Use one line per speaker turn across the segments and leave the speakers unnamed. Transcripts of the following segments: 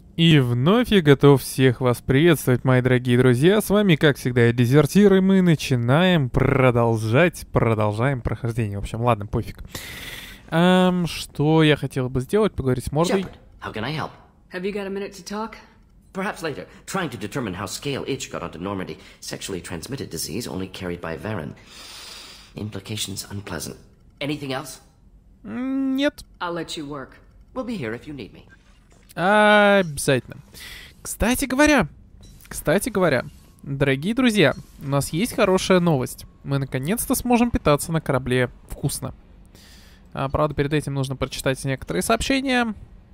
И вновь я готов всех вас приветствовать, мои дорогие друзья. С вами, как всегда, я Дезертир, и мы начинаем продолжаем прохождение. В общем, ладно, пофиг. Что я хотел бы сделать? Поговорить с мордой.
Shepard, how can I help?
Have you got a minute to talk?
Perhaps later. Trying to determine how Scale Itch got onto Normandy. Sexually transmitted disease only carried by Varen. Implications unpleasant. Anything else?
Нет.
I'll let you work.
We'll be here if you need me.
Обязательно. Кстати говоря, дорогие друзья, у нас есть хорошая новость. Мы наконец-то сможем питаться на корабле вкусно. Правда, перед этим нужно прочитать некоторые сообщения.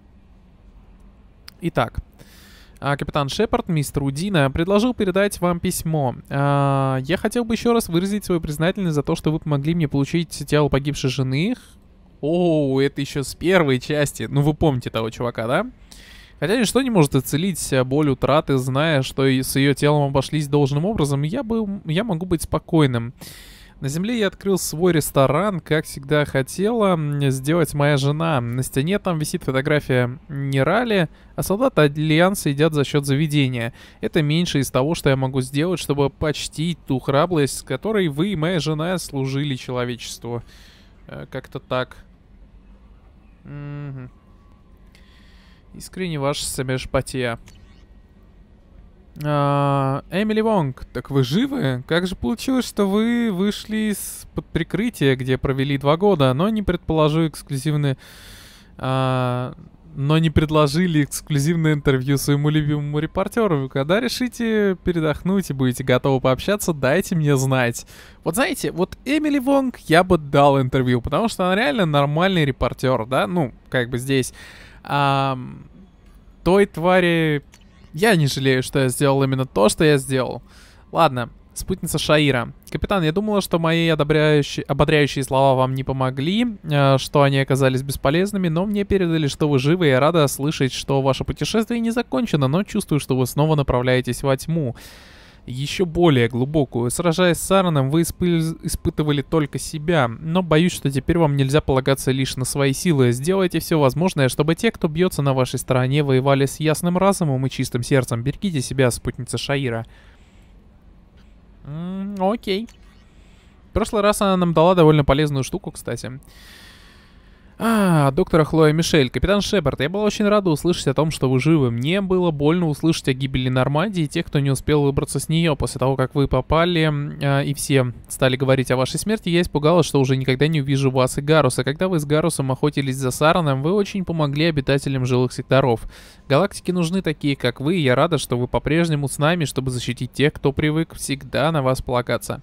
Итак, капитан Шепард, мистер Удина, предложил передать вам письмо. Я хотел бы еще раз выразить свою признательность за то, что вы помогли мне получить тело погибшей жены. О, это еще с первой части. Ну, вы помните того чувака, да? Хотя ничто не может исцелить боль утраты, зная, что и с ее телом обошлись должным образом, я могу быть спокойным. На земле я открыл свой ресторан, как всегда хотела сделать моя жена. На стене там висит фотография Нерали, а солдаты Альянса едят за счет заведения. Это меньше из того, что я могу сделать, чтобы почтить ту храбрость, с которой вы и моя жена служили человечеству. Как-то так. Искренне ваш Самешпатия. Эмили Вонг, так вы живы? Как же получилось, что вы вышли из-под прикрытия, где провели 2 года, но не предложили эксклюзивное интервью своему любимому репортеру? Когда решите передохнуть и будете готовы пообщаться, дайте мне знать. Вот знаете, вот Эмили Вонг я бы дал интервью, потому что она реально нормальный репортер, да? Ну, как бы здесь... той твари... Я не жалею, что я сделал именно то, что я сделал. Ладно, спутница Шаира. Капитан, я думала, что мои ободряющие слова вам не помогли, что они оказались бесполезными, но мне передали, что вы живы, и я рада слышать, что ваше путешествие не закончено, но чувствую, что вы снова направляетесь во тьму. Еще более глубокую. Сражаясь с Сараном, вы испытывали только себя, но боюсь, что теперь вам нельзя полагаться лишь на свои силы. Сделайте все возможное, чтобы те, кто бьется на вашей стороне, воевали с ясным разумом и чистым сердцем. Берегите себя, спутница Шаира. Окей. В прошлый раз она нам дала довольно полезную штуку, кстати. Доктора Хлоя Мишель. Капитан Шепард, я была очень рада услышать о том, что вы живы. Мне было больно услышать о гибели Нормандии и тех, кто не успел выбраться с нее. После того, как вы попали, и все стали говорить о вашей смерти, я испугалась, что уже никогда не увижу вас и Гаруса. Когда вы с Гарусом охотились за Сараном, вы очень помогли обитателям жилых секторов. Галактике нужны такие, как вы, и я рада, что вы по-прежнему с нами, чтобы защитить тех, кто привык всегда на вас полагаться.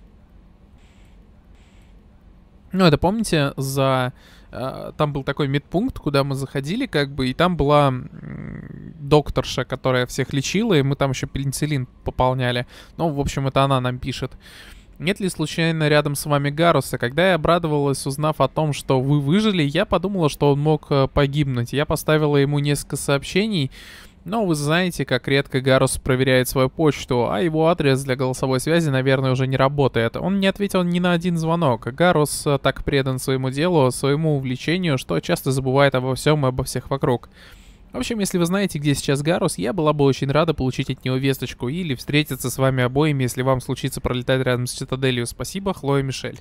Ну, это помните, там был такой медпункт, куда мы заходили, как бы, и там была докторша, которая всех лечила, и мы там еще пенициллин пополняли. Ну, в общем, это она нам пишет. Нет ли случайно рядом с вами Гаруса? Когда я обрадовалась, узнав о том, что вы выжили, я подумала, что он мог погибнуть. Я поставила ему несколько сообщений, но вы знаете, как редко Гарус проверяет свою почту, а его адрес для голосовой связи, наверное, уже не работает. Он не ответил ни на один звонок. Гарус так предан своему делу, своему увлечению, что часто забывает обо всем и обо всех вокруг. В общем, если вы знаете, где сейчас Гарус, я была бы очень рада получить от него весточку или встретиться с вами обоими, если вам случится пролетать рядом с Цитаделью. Спасибо, Хлоя Мишель.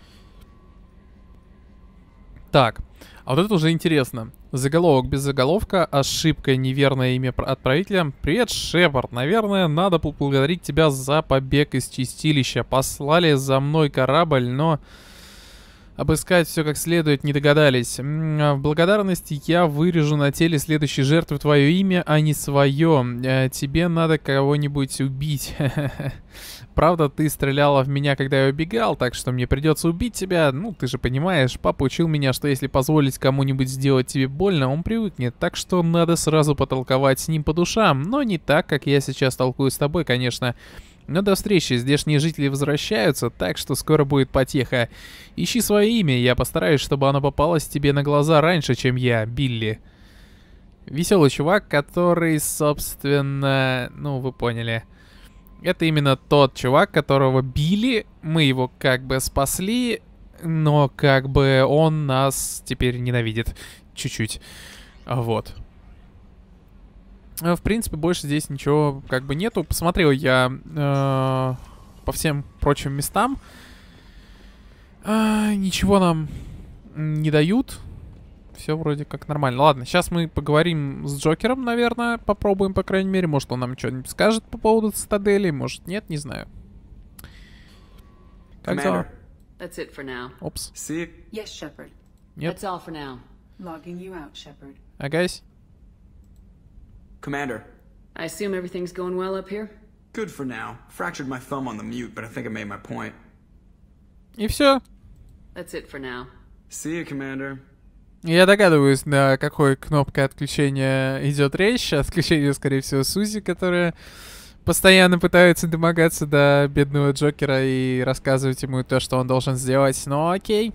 Так, а вот это уже интересно. Заголовок без заголовка, ошибка, неверное имя отправителя. Привет, Шепард. Наверное, надо поблагодарить тебя за побег из чистилища. Послали за мной корабль, но обыскать все как следует не догадались. В благодарности я вырежу на теле следующей жертвы твое имя, а не свое. Тебе надо кого-нибудь убить. Правда, ты стреляла в меня, когда я убегал, так что мне придется убить тебя. Ну, ты же понимаешь, папа учил меня, что если позволить кому-нибудь сделать тебе больно, он привыкнет. Так что надо сразу потолковать с ним по душам. Но не так, как я сейчас толкую с тобой, конечно. Но до встречи, здешние жители возвращаются, так что скоро будет потеха. Ищи свое имя, я постараюсь, чтобы оно попалось тебе на глаза раньше, чем я, Билли. Веселый чувак, который, собственно, ну, вы поняли. Это именно тот чувак, которого били, мы его как бы спасли, но как бы он нас теперь ненавидит. Чуть-чуть. Вот. В принципе, больше здесь ничего как бы нету. Посмотрел я по всем прочим местам. Ничего нам не дают. Все вроде как нормально. Ладно, сейчас мы поговорим с Джокером, наверное. Попробуем, по крайней мере. Может, он нам что-нибудь скажет по поводу цитадели. Может, нет, не знаю. Как дела?
That's it for now.
Опс.
See you.
Yes, Shepard.
Нет.
That's all for now.
Logging you out, Shepard.
Агась.
Commander.
I assume everything's going well up here?
Good for now. Fractured my thumb on the mute, but I think I made my point.
И все.
That's it for now.
See you, Commander.
Я догадываюсь, на какой кнопкой отключения идет речь. Отключение, скорее всего, Сузи, которая постоянно пытается домогаться до бедного Джокера и рассказывать ему то, что он должен сделать. Но окей.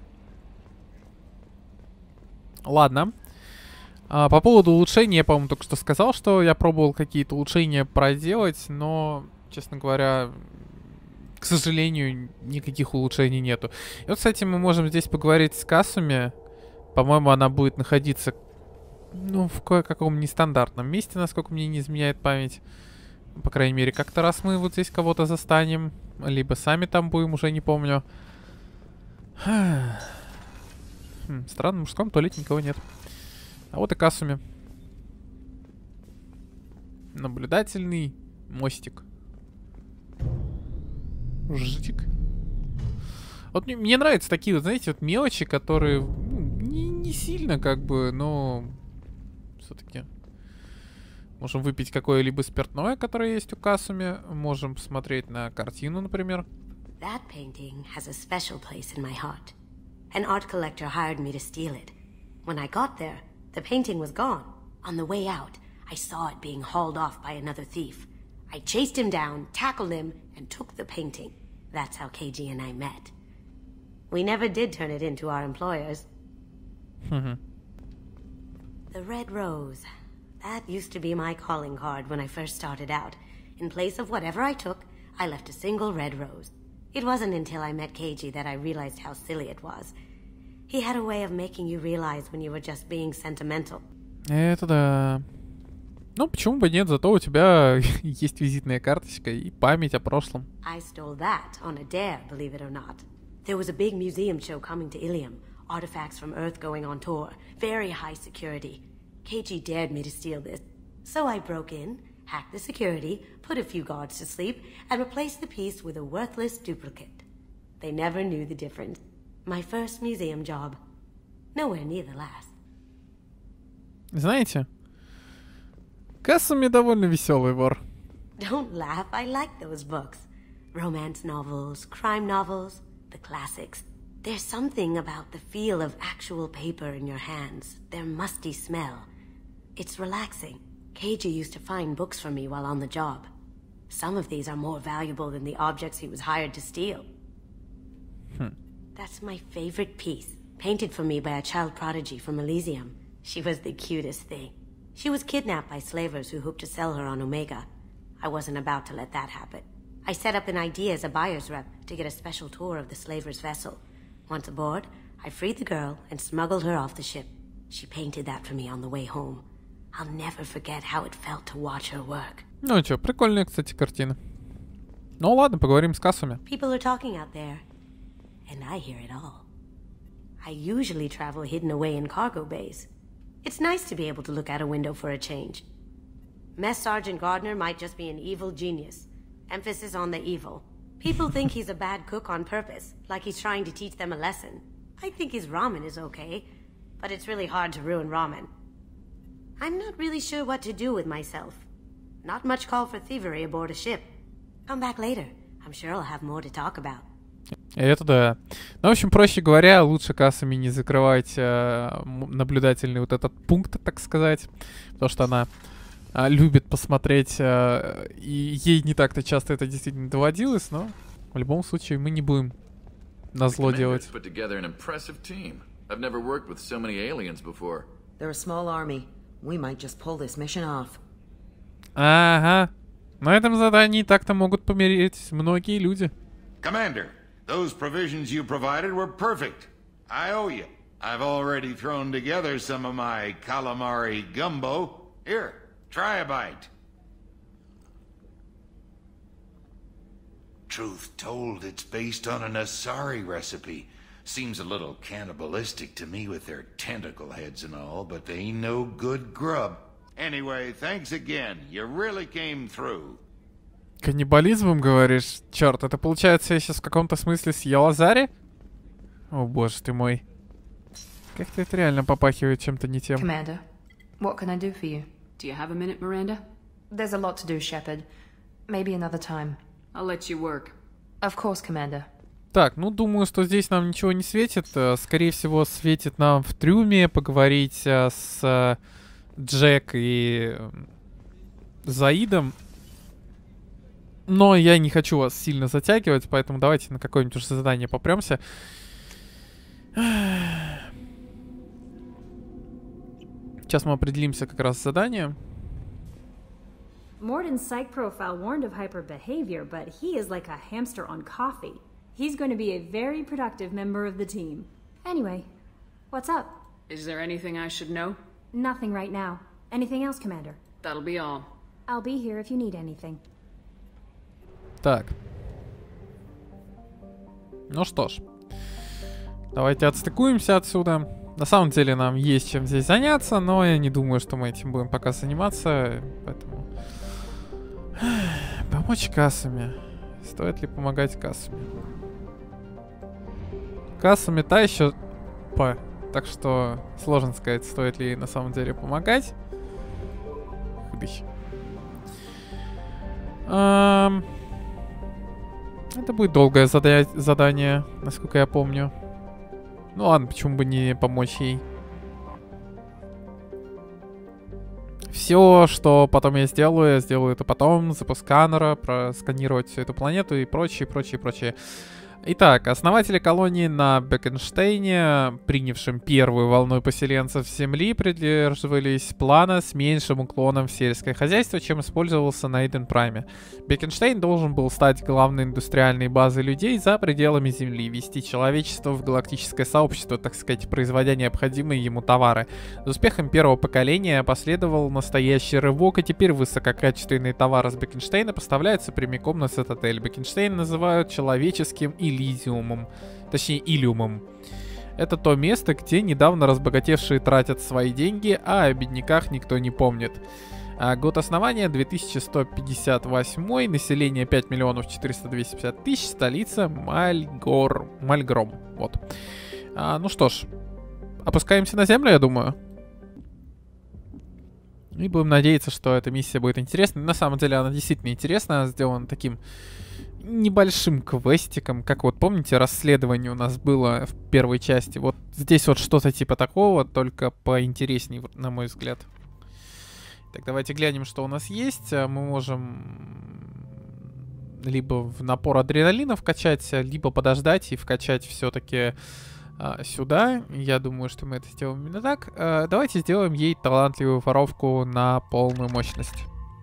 Ладно. По поводу улучшений, я, по-моему, только что сказал, что я пробовал какие-то улучшения проделать, но, честно говоря, к сожалению, никаких улучшений нету. И вот, кстати, мы можем здесь поговорить с Касуми. По-моему, она будет находиться, ну, в кое-каком нестандартном месте, насколько мне не изменяет память. По крайней мере, как-то раз мы вот здесь кого-то застанем, либо сами там будем, уже не помню. Странно, в мужском туалете никого нет. А вот и Касуми. Наблюдательный мостик. Житик. Вот мне нравятся такие вот, знаете, вот мелочи, которые не сильно как бы, но все-таки можем выпить какое-либо спиртное, которое есть у Касуми. Можем посмотреть на картину, например.
That painting has a special place in my heart. An art collector hired me to steal it. When I got there, the painting was gone. On the way out, I saw it being hauled off by another thief. I chased him down, tackled him, and took the painting. That's how KG and I met. We never did turn it into our employers. The red rose. That used to be my calling card when I first started out. In place of whatever I took, I left a single red rose. It wasn't until I met KG that I realized how silly it was. He had a way of making you realize when you were just being sentimental.
Это да. Ну, почему бы нет, зато у тебя есть визитная карточка и память о прошлом.
I stole that on a dare, believe it or not. There was a big museum show coming to Ilium. Artifacts from Earth going on tour. Very high security. KG dared me to steal this. So I broke in, hacked the security, put a few guards to sleep, and replaced the piece with a worthless duplicate. They never knew the difference. My first museum job. Nowhere near the last.
Знаете, Касуми довольно веселый вор.
Don't laugh, I like those books. Romance novels, crime novels, the classics. There's something about the feel of actual paper in your hands, their musty smell. It's relaxing. KG used to find books for me while on the job. Some of these are more valuable than the objects he was hired to steal. That's my favorite piece, painted for me by a child prodigy from Elysium. She was the cutest thing. She was kidnapped by slavers who hoped to sell her on Omega. I wasn't about to let that happen. I set up an idea as a buyer's rep to get a special tour of the slaver's vessel. Once aboard, I freed the girl and smuggled her off the ship. She painted that for me on the way home. I'll never forget how it felt to watch her work.
Ну чё, прикольная, кстати, картина. Ну ладно, поговорим с Касуми.
People are talking out there, and I hear it all. I usually travel hidden away in cargo bays. It's nice to be able to look out a window for a change. Mess Sergeant Gardner might just be an evil genius. Emphasis on the evil. People think he's a bad cook on purpose, like he's trying to teach them a lesson. I think his ramen is okay, but it's really hard to ruin ramen. I'm not really sure what to do with myself. Not much call for thievery aboard a ship. Come back later. I'm sure I'll have more to talk about.
Это да. Ну, в общем, проще говоря, лучше Касуми не закрывать наблюдательный вот этот пункт, так сказать, потому что она любит посмотреть, и ей не так-то часто это действительно доводилось, но в любом случае мы не будем назло делать. Ага. На этом задании так-то могут помереть многие люди.
Commander, those provisions you provided were perfect. I owe you. I've already thrown together some of my calamari gumbo. Here, Try a bite. Truth told, it's based on an Asari recipe. Seems a little cannibalistic to me with their tentacle heads and all, but they ain't no good grub. Anyway, thanks again. You really came through.
Каннибализмом, говоришь? Черт, это получается, я сейчас в каком-то смысле съел Азари? О, боже ты мой. Как-то это реально попахивает чем-то не тем.
Commander, what can I do for you?
Do you have a minute, Miranda?
There's a lot to do, Shepard. Maybe another time.
I'll let you work.
Of course, Commander.
Так, ну думаю, что здесь нам ничего не светит. Скорее всего, светит нам в трюме поговорить с Джек и Заидом. Но я не хочу вас сильно затягивать, поэтому давайте на какое-нибудь уже задание попремся. Сейчас мы определимся как раз с заданием.
Morden's psych profile warned of hyper behavior, but he is like a hamster on coffee. He's going to be a very productive member of the team. Anyway, what's up?
Is there anything I should know?
Nothing right now. Anything else, Commander?
That'll be all.
I'll be here if you need anything.
Так. Ну что ж. Давайте отстыкуемся отсюда. На самом деле нам есть чем здесь заняться, но я не думаю, что мы этим будем пока заниматься. Поэтому... Помочь Касуме. Стоит ли помогать Касуме? Касуме та еще... Так что сложно сказать, стоит ли на самом деле помогать. Это будет долгое задание, насколько я помню. Ну ладно, почему бы не помочь ей. Все, что потом я сделаю это потом. Запуск сканера, просканировать всю эту планету и прочее, прочее, прочее. Итак, основатели колонии на Бекенштейне, принявшим первую волну поселенцев с Земли, придерживались плана с меньшим уклоном в сельское хозяйство, чем использовался на Эйден Прайме. Бекенштейн должен был стать главной индустриальной базой людей за пределами Земли, вести человечество в галактическое сообщество, так сказать, производя необходимые ему товары. За успехом первого поколения последовал настоящий рывок, и теперь высококачественные товары с Бекенштейна поставляются прямиком на Цитадель. Бекенштейн называют человеческим Элизиумом, точнее Илиумом. Это то место, где недавно разбогатевшие тратят свои деньги, а о бедняках никто не помнит. Год основания 2158, население 5 450 000, столица Мальгром. Вот. Ну что ж, опускаемся на землю, я думаю. И будем надеяться, что эта миссия будет интересной. На самом деле она действительно интересна, она сделана таким небольшим квестиком, как вот помните, расследование у нас было в первой части. Вот здесь вот что-то типа такого, только поинтереснее, на мой взгляд. Так, давайте глянем, что у нас есть. Мы можем либо в напор адреналина вкачать, либо подождать и вкачать все-таки сюда. Я думаю, что мы это сделаем именно так. Давайте сделаем ей талантливую воровку на полную мощность.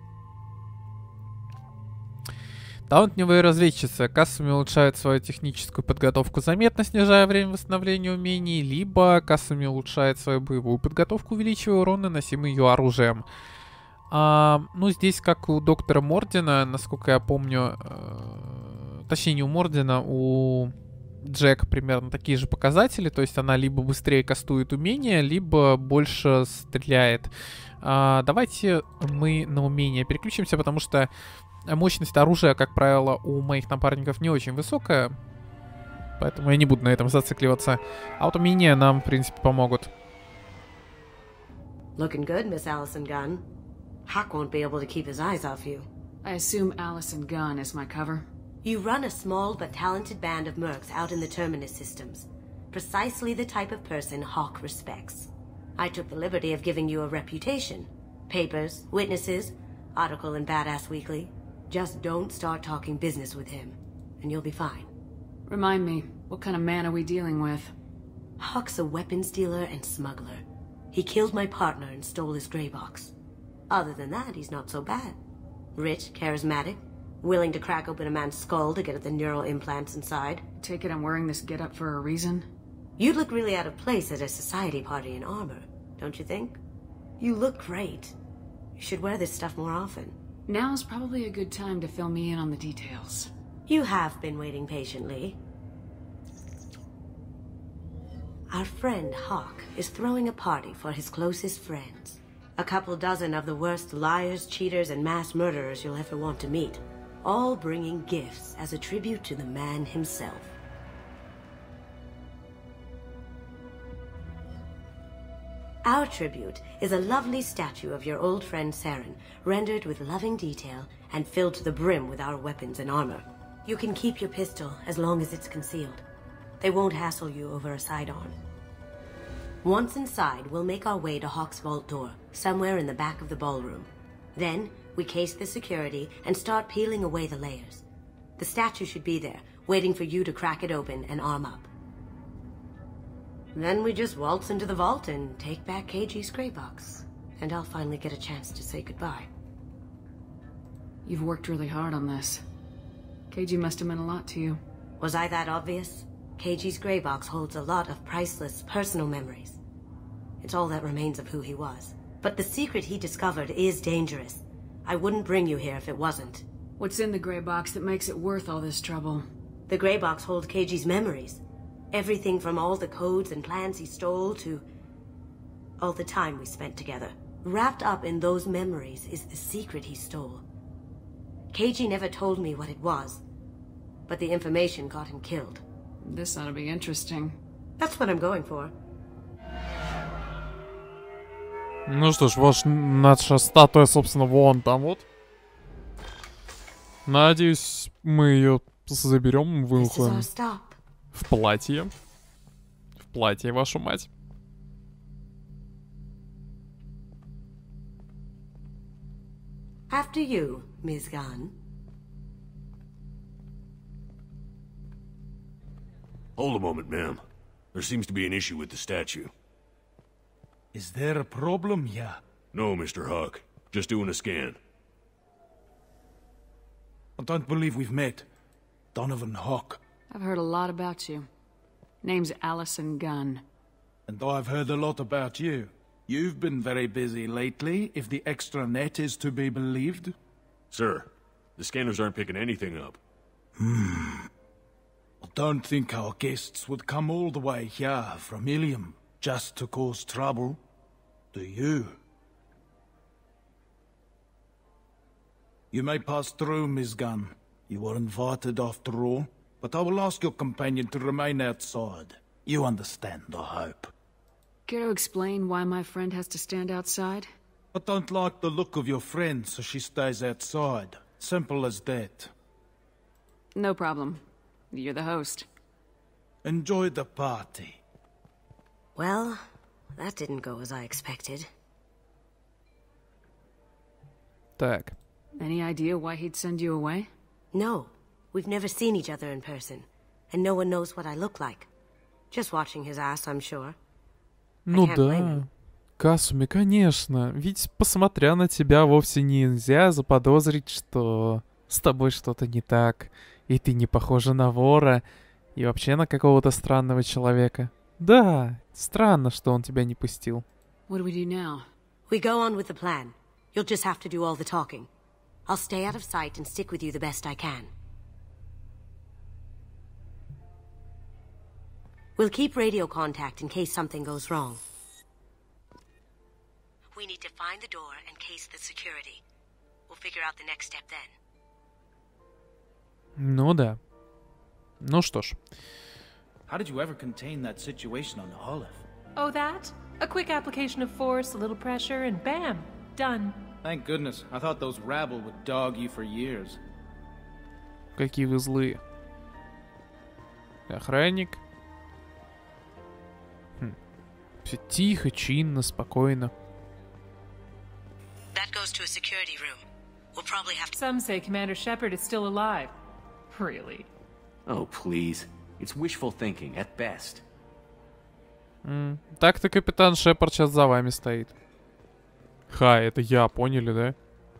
Талантливая разведчица. Касуми улучшает свою техническую подготовку заметно, снижая время восстановления умений, либо Касуми улучшает свою боевую подготовку, увеличивая урон, наносимый ее оружием. Ну, здесь, как у доктора Мордена, насколько я помню, точнее, не у Мордена, у Джек примерно такие же показатели, то есть она либо быстрее кастует умения, либо больше стреляет. Давайте мы на умение переключимся, потому что мощность оружия, как правило, у моих напарников не очень высокая, поэтому я не буду на этом зацикливаться. А вот умения нам, в принципе, помогут.
Looking good, Miss Allison Gunn. Hawk won't be able to keep his eyes off you.
I assume Allison Gunn is my cover.
You run a small but talented band of mercs out in the Terminus systems. Precisely the type of person Hawk respects. I took the liberty of giving you a reputation. Papers, witnesses, article in Badass Weekly. Just don't start talking business with him, and you'll be fine.
Remind me, what kind of man are we dealing with?
Hawk's a weapons dealer and smuggler. He killed my partner and stole his gray box. Other than that, he's not so bad. Rich, charismatic, willing to crack open a man's skull to get at the neural implants inside.
Take it I'm wearing this getup for a reason?
You'd look really out of place at a society party in armor, don't you think? You look great. You should wear this stuff more often.
Now's probably a good time to fill me in on the details.
You have been waiting patiently. Our friend Hawk is throwing a party for his closest friends. A couple dozen of the worst liars, cheaters, and mass murderers you'll ever want to meet. All bringing gifts as a tribute to the man himself. Our tribute is a lovely statue of your old friend Saren, rendered with loving detail and filled to the brim with our weapons and armor. You can keep your pistol as long as it's concealed. They won't hassle you over a sidearm. Once inside, we'll make our way to Hawk's vault door, somewhere in the back of the ballroom. Then, we case the security and start peeling away the layers. The statue should be there, waiting for you to crack it open and arm up. Then we just waltz into the vault and take back KG's gray box. And I'll finally get a chance to say goodbye.
You've worked really hard on this. KG must have meant a lot to you.
Was I that obvious? KG's gray box holds a lot of priceless personal memories. It's all that remains of who he was. But the secret he discovered is dangerous. I wouldn't bring you here if it wasn't.
What's in the gray box that makes it worth all this trouble?
The gray box holds KG's memories. Everything from all the codes and plans he stole to all the time we spent together. Wrapped up in those memories is the secret he stole. KG never told me what it was, but the information got him killed.
This ought to be interesting.
That's what I'm going for.
Ну что ж, наша статуя, собственно, вон там вот. Надеюсь, мы ее заберем, выходим в платье. В платье, вашу мать.
After you, Ms. Gunn.
Hold a moment, ma'am. There seems to be an issue with the statue.
Is there a problem here?
No, Mr. Hawk. Just doing a scan.
I don't believe we've met. Donovan Hawk.
I've heard a lot about you. Name's Allison Gunn.
And I've heard a lot about you. You've been very busy lately, if the extranet is to be believed.
Sir, the scanners aren't picking anything up.
I don't think our guests would come all the way here from Ilium just to cause trouble. Do you? You may pass through, Ms. Gunn. You were invited after all, but I will ask your companion to remain outside. You understand, I hope.
Care to explain why my friend has to stand outside?
I don't like the look of your friend, so she stays outside. Simple as that.
No problem. You're the host.
Enjoy the party.
Well, that didn't go as I expected.
Так.
Any idea why he'd send you away?
No. We've never seen each other in person. And no one knows what I look like. Just watching his ass, I'm sure.
Ну да. Касуми, конечно. Ведь, посмотря на тебя, вовсе нельзя заподозрить, что с тобой что-то не так, и ты не похожа на вора, и вообще на какого-то странного человека. Да, странно, что он тебя не пустил.
What do we do now?
We go on with the plan. You'll just have to do all the talking. I'll stay out of sight and stick with you the best I can. We'll keep radio contact in case something goes wrong. We need to find the door and case the security. We'll figure out the next step then.
Ну да. Ну что ж.
How did you ever contain that situation on Olive?
Oh, that? A quick application of force, a little pressure, and bam! Done.
Thank goodness. I thought those rabble would dog you for years.
Какие вы злые. Охранник. Все тихо, чинно, спокойно.
That goes to a security room. We'll probably have to...
Some say Commander Shepard is still alive. Really?
Oh, please. It's wishful thinking, at best.
Так-то капитан Шепард сейчас за вами стоит. Ха, это я, поняли, да?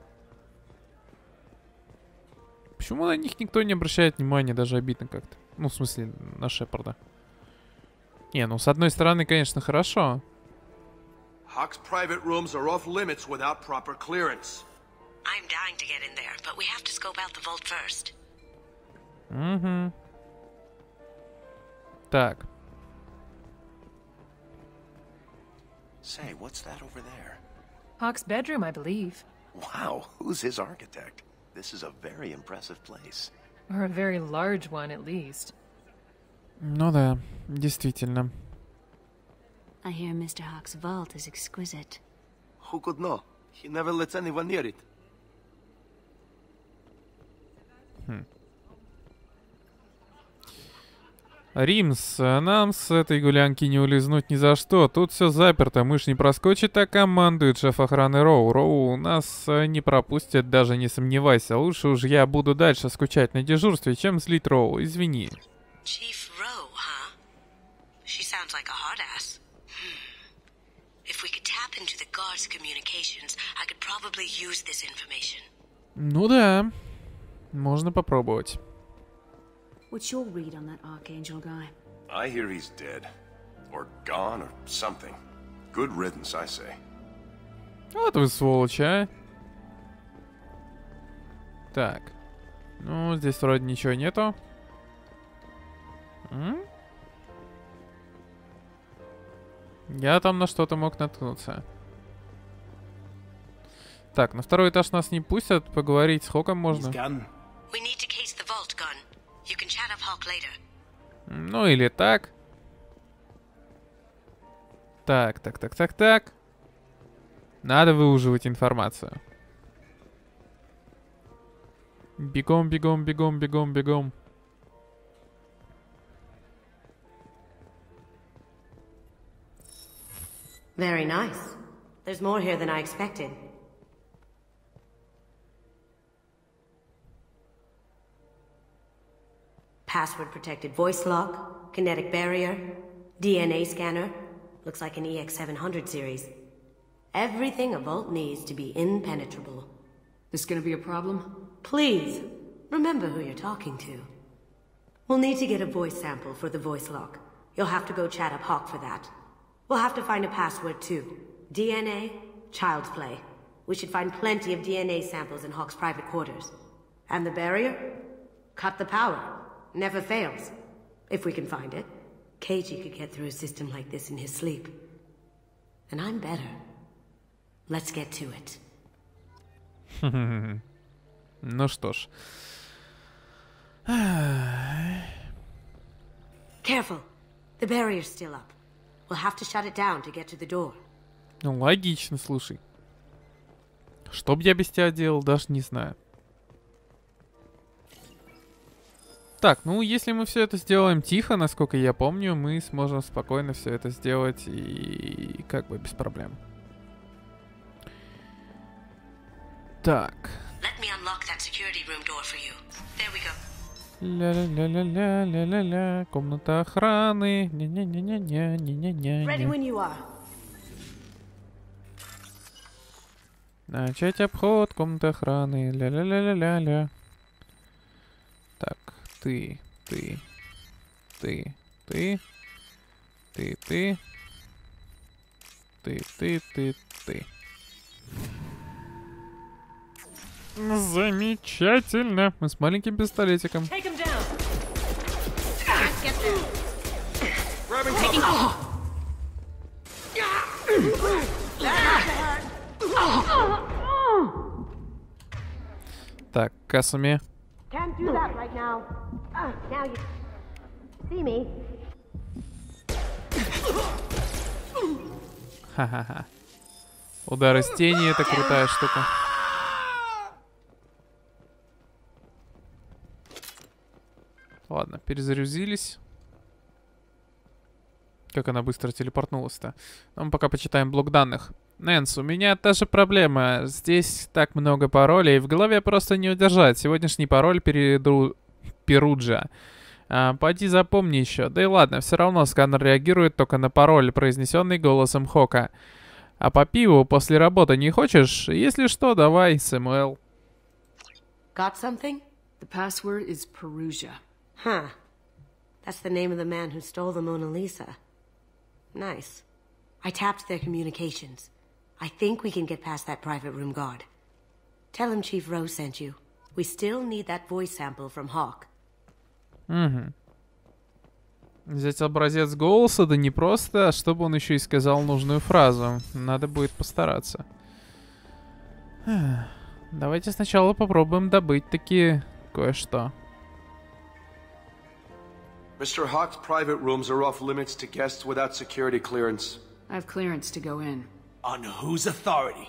Почему на них никто не обращает внимания, даже обидно как-то. Ну, в смысле, на Шепарда. Не, ну, с одной стороны, конечно, хорошо.
Hawk's private rooms are off limits without proper clearance.
I'm dying to get in there, but we have to scope out the vault first.
Так.
Say, what's that over there?
Hawk's bedroom, I believe.
Wow, who's his architect? This is a very impressive place.
Or a very large one, at least.
Ну да, действительно.
I hear Mr. Hawk's vault is exquisite.
Who could know? He never lets anyone near it.
Римс, нам с этой гулянки не улизнуть ни за что. Тут все заперто, мышь не проскочит, а командует шеф охраны Роу. Роу нас не пропустит, даже не сомневайся. Лучше уж я буду дальше скучать на дежурстве, чем злить Роу. Извини.
Chief Rowe, huh? She sounds like a hard ass. If we could tap into the guard's communications, I could probably use this information.
Ну да, можно попробовать.
What's your read on that Archangel guy?
I hear he's dead. Or gone, or something. Good riddance, I say.
Вот вы сволочь, а. Так. Ну, здесь вроде ничего нету. Я там на что-то мог наткнуться. Так, на второй этаж нас не пустят. Поговорить с Хоком можно. Ну или так. Так. Надо выуживать информацию. Бегом.
Very nice. There's more here than I expected. Password-protected voice lock, kinetic barrier, DNA scanner. Looks like an EX700 series. Everything a vault needs to be impenetrable.
This gonna be a problem?
Please, remember who you're talking to. We'll need to get a voice sample for the voice lock. You'll have to go chat up Hawk for that. We'll have to find a password too. DNA, child's play. We should find plenty of DNA samples in Hawk's private quarters. And the barrier? Cut the power. Never fails. If we can find it. Keiji could get through a system like this in his sleep. And I'm better. Let's get to it.
Ну что ж.
Careful. The barrier's still up. We'll have to shut it down to get to the door.
Ну, логично, слушай. Что б я без тебя делал, даже не знаю. Так, ну, если мы все это сделаем тихо, насколько я помню, мы сможем спокойно все это сделать и как бы без проблем. Так. Ля-ля-ля-ля-ля-ля-ля. Комната охраны. Не-не-не-не-не-не-не-не. Начать обход комнаты охраны. Ля-ля-ля-ля-ля-ля. Так, ты. Замечательно. Мы с маленьким пистолетиком. Так, Касуми.
Can't do that right now. Now you see me.
Ха-ха-ха. Удар из тени — это крутая штука. Ладно, перезарюзились. Как она быстро телепортнулась-то. Мы пока почитаем блок данных. Нэнс, у меня та же проблема. Здесь так много паролей, в голове просто не удержать. Сегодняшний пароль Перуджа. Пойди запомни еще. Да и ладно, все равно сканер реагирует только на пароль, произнесенный голосом Хока. А по пиву после работы не хочешь? Если что, давай, Сэмюэл.
Got something?
The password is Perugia.
Huh. That's the name of the man who stole the Mona Lisa. Nice. I tapped their communications. I think we can get past that private room guard. Tell him Chief Rose sent you. We still need that voice sample from Hawk.
Угу. Взять образец голоса, да не просто, а чтобы он еще и сказал нужную фразу. Надо будет постараться. Давайте сначала попробуем добыть таки кое-что.
Mr. Hawk's private rooms are off limits to guests without security clearance.
I have clearance to go in.
On whose authority?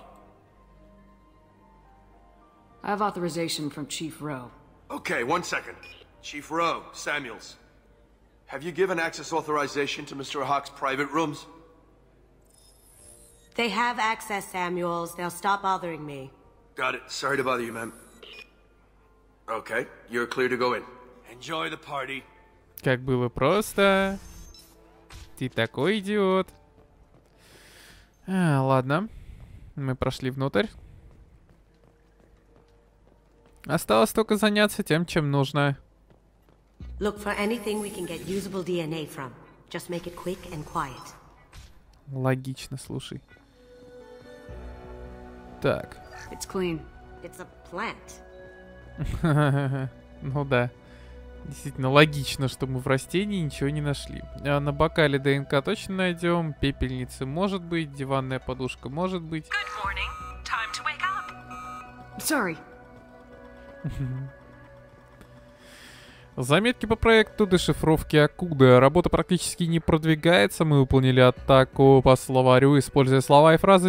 I have authorization from Chief Rowe.
Okay, 1 second. Chief Rowe, Samuels. Have you given access authorization to Mr. Hawk's private rooms?
They have access, Samuels. They'll stop bothering me.
Got it. Sorry to bother you, ma'am. Okay, you're clear to go in.
Enjoy the party.
Как было просто. Ты такой идиот. Ладно. Мы прошли внутрь. Осталось только заняться тем, чем нужно.
Look for anything we can get usable DNA from. Just make it quick and quiet.
Логично, слушай. Так.
It's clean.
It's a plant.
Ну да. Действительно логично, что мы в растении ничего не нашли. А на бокале ДНК точно найдем. Пепельницы может быть. Диванная подушка может быть.
Sorry.
Заметки по проекту дешифровки Акуды. Работа практически не продвигается. Мы выполнили атаку по словарю, используя слова и фразы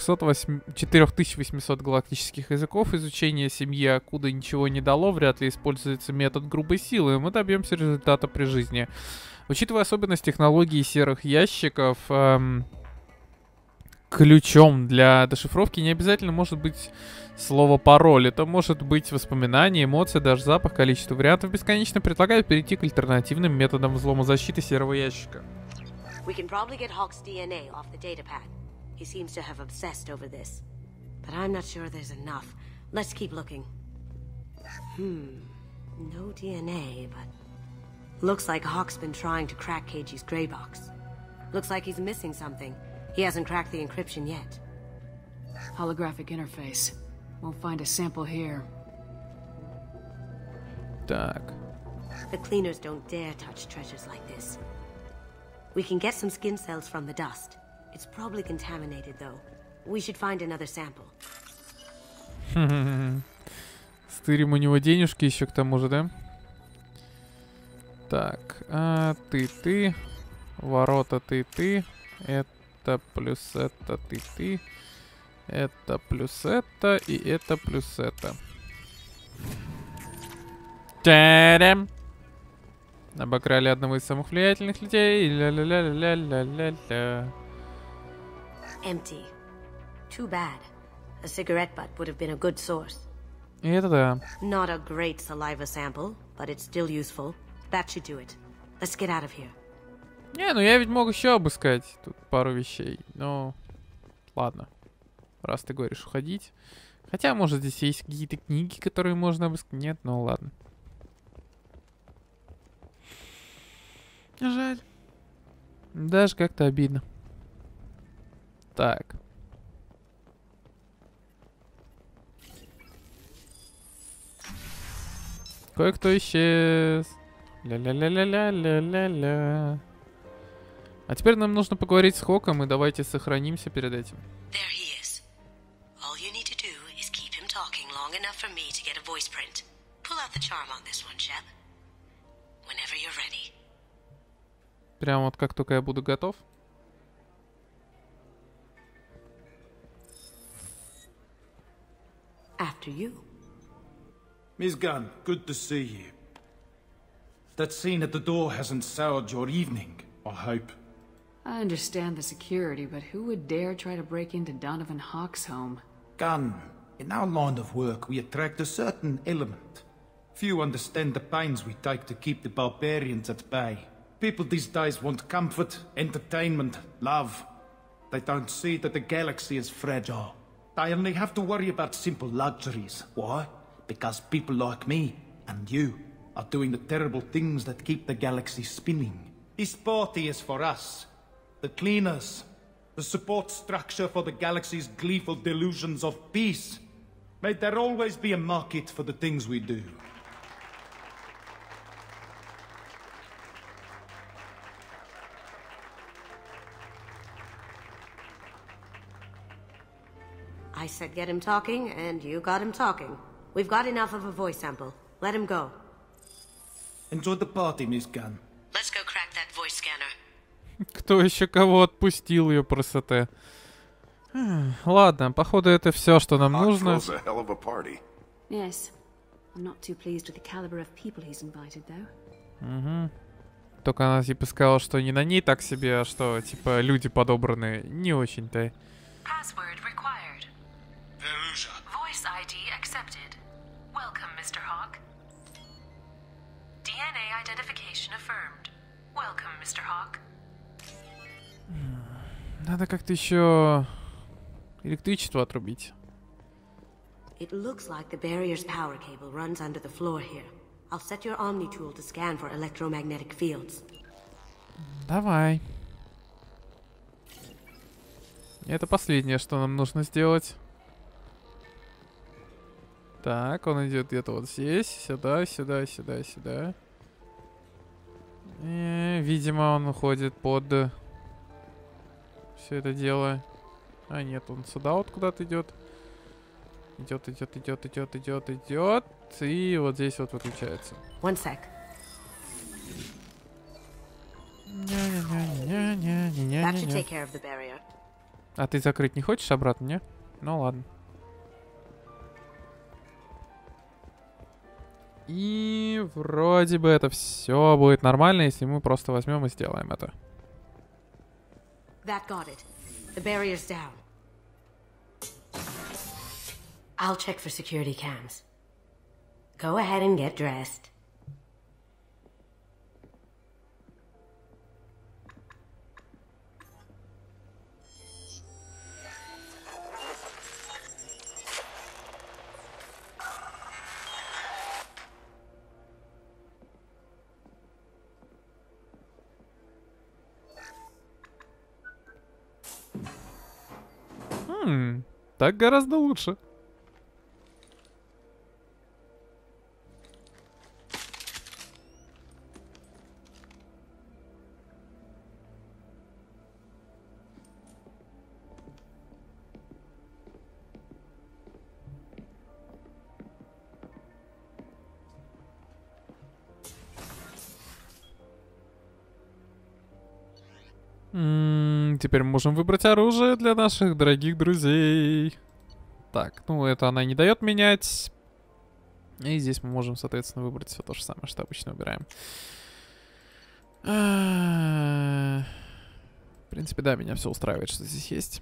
4800 галактических языков. Изучение семьи Акуды ничего не дало. Вряд ли используется метод грубой силы. Мы добьемся результата при жизни. Учитывая особенность технологии серых ящиков, ключом для дешифровки не обязательно может быть слово «пароль». Это может быть воспоминание, эмоции, даже запах. Количество вариантов бесконечно. Предлагаю перейти к альтернативным методам взлома защиты серого ящика.
We can probably get Hawk's DNA off the datapad. He seems to have obsessed over this. But I'm not sure there's enough. Let's keep looking. No DNA, but... Looks like Hawk's been trying to crack KG's gray box. Looks like he's missing something. He hasn't cracked the encryption yet.
Holographic interface. Won't find a sample here.
Так.
The cleaners don't dare touch treasures like this. We can get some skin cells from the dust. It's probably contaminated, though. We should find another sample.
Стырим у него денежки еще к тому же, да? Так, ты. Ворота ты. Это плюс это ты. Это плюс это и это плюс это. Та-дам! Обокрали одного из самых влиятельных людей. Ля-ля-ля-ля-ля-ля-ля.
Empty. Too bad. A cigarette butt would have been a good source.
И это да.
Not a great saliva sample, but it's still useful. That should do it. Let's get out of here.
Не, ну я ведь мог еще обыскать тут пару вещей. Но ладно. Раз ты говоришь уходить. Хотя, может, здесь есть какие-то книги, которые можно обыскать. Нет, ну ладно. Жаль. Даже как-то обидно. Так. Кое-кто исчез. Ля-ля-ля-ля-ля-ля-ля-ля. А теперь нам нужно поговорить с Хоком, и давайте сохранимся перед этим.
There he is. All you need to do is keep him talking long enough for me to get a voice print. Pull out the charm on this one, Shep. Whenever you're ready.
Прям вот как только я буду готов.
After you.
Miss Gunn, good to see you. That scene at the door hasn't soured your evening, I hope.
I understand the security, but who would dare try to break into Donovan Hawk's home?
Gunn, in our line of work, we attract a certain element. Few understand the pains we take to keep the barbarians at bay. People these days want comfort, entertainment, love. They don't see that the galaxy is fragile. They only have to worry about simple luxuries. Why? Because people like me and you are doing the terrible things that keep the galaxy spinning. This party is for us. The cleaners. The support structure for the galaxy's gleeful delusions of peace. May there always be a market for the things we do.
I said get him talking, and you got him talking. We've got enough of a voice sample. Let him go.
Enjoy the party, Miss Gunn.
Let's go crack that voice scanner.
Кто еще кого отпустил, ее красоты? Ладно, походу это все, что нам нужно.
Yes. I'm not too pleased with the caliber of people he's invited, though.
Угу. Только она типа сказала, что не на ней так себе, а что типа люди подобранные не очень-то.
Password required.
Verusia.
Voice ID accepted. Welcome, Mr. Hawk. DNA identification affirmed. Welcome, Mr. Hawk.
Надо как-то еще электричество отрубить.
It looks like the barrier's power cable runs under the floor here. I'll set your Omni tool to scan for electromagnetic fields.
Давай. Это последнее, что нам нужно сделать. Так, он идет где-то вот здесь, сюда, сюда, сюда, сюда. И, видимо, он уходит под все это дело. А нет, он сюда вот куда-то идет. Идет, идет, идет, идет, идет, идет. И вот здесь вот выключается.
One sec. That should take care of the barrier.
А ты закрыть не хочешь обратно, не? Ну ладно. И вроде бы это все будет нормально, если мы просто возьмем и сделаем это.
That got it. The barrier's down. I'll check for security cams. Go ahead and get dressed.
Так гораздо лучше. Теперь мы можем выбрать оружие для наших дорогих друзей. Так, ну это она не дает менять. И здесь мы можем, соответственно, выбрать все то же самое, что обычно выбираем. В принципе, да, меня все устраивает, что здесь есть.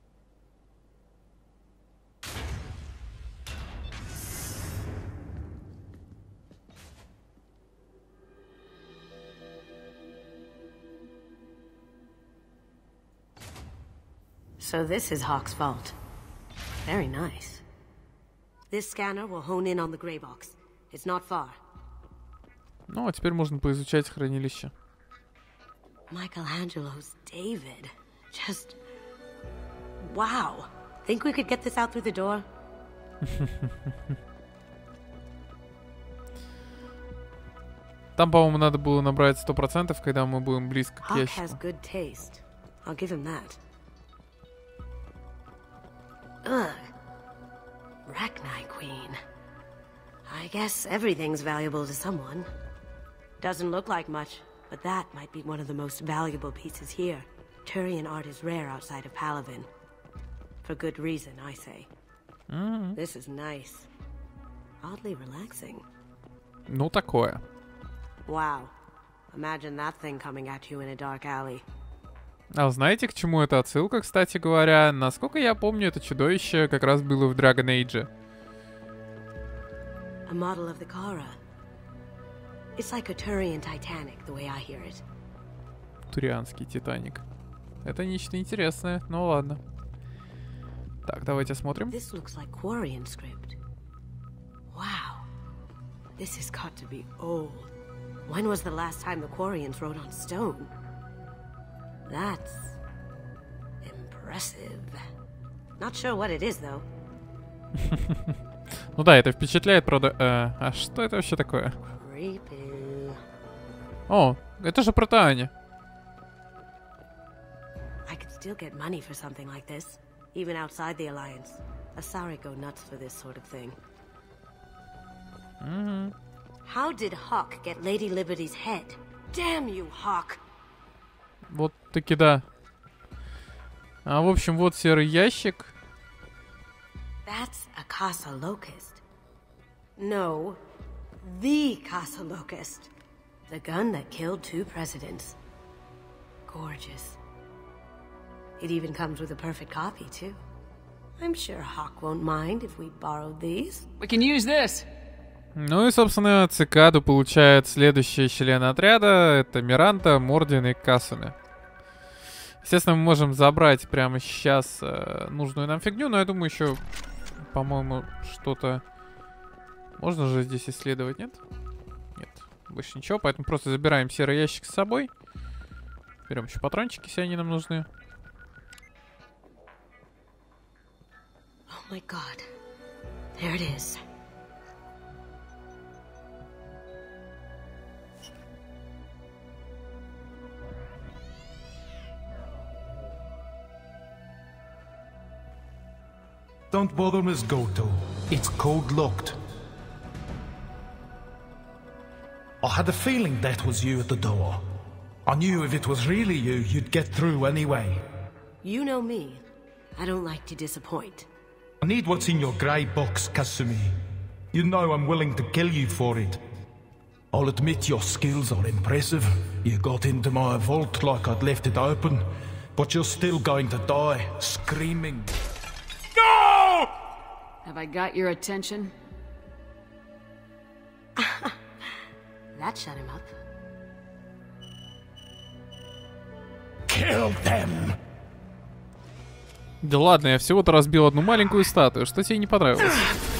So this is Hawk's vault. Very nice. This scanner will hone in on the gray box. It's not far.
Ну, а теперь можно поизучать хранилище.
Michelangelo's David. Just... wow. Think we could get this out through the door?
Там, по-моему, надо было набрать 100%, когда мы будем близко к ящику.
Hawk has good taste. I'll give him that. Ugh. Rachni Queen. I guess everything's valuable to someone. Doesn't look like much, but that might be one of the most valuable pieces here. Turian art is rare outside of Palaven. For good reason, I say. This is nice. Oddly relaxing.
Ну, такое.
Wow. Imagine that thing coming at you in a dark alley.
А знаете, к чему это отсылка, кстати говоря? Насколько я помню, это чудовище как раз было в Dragon Age.
A model of the Kara. It's like a Turian Titanic, the way I hear it.
Турианский Титаник. Это нечто интересное, ну ладно. Так, давайте смотрим.
This looks like Quarian script. Wow. This has got to be old. When was the last time the Quarians wrote on stone? That's Impressive. Not sure what it is, though.
Ну да, это впечатляет, правда. А что это вообще такое?
Creepy.
О, это же про Таня.
I could still get money for something like this, even outside the Alliance. Asari go nuts for this sort of thing. How did Hawk get Lady Liberty's head? Damn you, Hawk!
Вот таки да. А в общем, вот серый ящик.
That's a Casa Locust. No, the Casa Locust. The gun that killed 2 presidents. Gorgeous. It even comes with a perfect copy, too. I'm sure Hawk won't mind if we borrowed these.
We can use this.
Ну и, собственно, цикаду получает следующие члены отряда. Это Миранда, Мордин и Касуме. Естественно, мы можем забрать прямо сейчас нужную нам фигню, но я думаю, еще, по-моему, что-то можно же здесь исследовать, нет? Нет, больше ничего, поэтому просто забираем серый ящик с собой. Берем еще патрончики, если они нам нужны.
Oh my god. There it is.
Don't bother, Miss Goto. It's code-locked. I had a feeling that was you at the door. I knew if it was really you, you'd get through anyway.
You know me. I don't like to disappoint.
I need what's in your grey box, Kasumi. You know I'm willing to kill you for it. I'll admit your skills are impressive. You got into my vault like I'd left it open, but you're still going to die, screaming.
No! Have I got your attention?
That shut him up.
Kill them!
Да ладно, я всего-то разбил одну маленькую статую. Что тебе не понравилось?